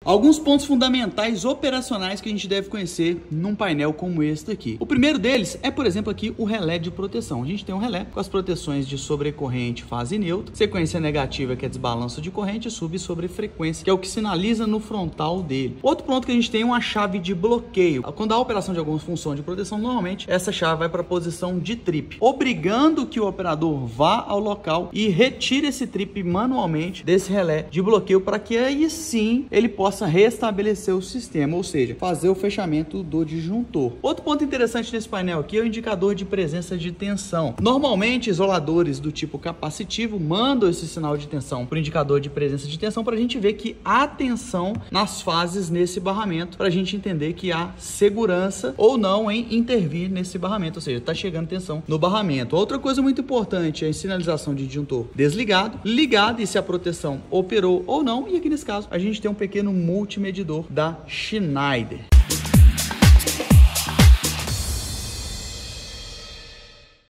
Alguns pontos fundamentais operacionais que a gente deve conhecer num painel como este aqui. O primeiro deles é, por exemplo, aqui o relé de proteção. A gente tem um relé com as proteções de sobrecorrente, fase e neutro, sequência negativa, que é desbalanço de corrente, sub e sobrefrequência, que é o que sinaliza no frontal dele. Outro ponto que a gente tem é uma chave de bloqueio. Quando há operação de alguma função de proteção, normalmente essa chave vai para a posição de trip, obrigando que o operador vá ao local e retire esse trip manualmente desse relé de bloqueio, para que aí sim ele possa restabelecer o sistema, ou seja, fazer o fechamento do disjuntor. Outro ponto interessante nesse painel aqui é o indicador de presença de tensão. Normalmente, isoladores do tipo capacitivo mandam esse sinal de tensão para o indicador de presença de tensão, para a gente ver que há tensão nas fases nesse barramento, para a gente entender que há segurança ou não em intervir nesse barramento, ou seja, está chegando tensão no barramento. Outra coisa muito importante é a sinalização de disjuntor desligado, ligado, e se a proteção operou ou não. E aqui nesse caso a gente tem um pequeno multimedidor da Schneider.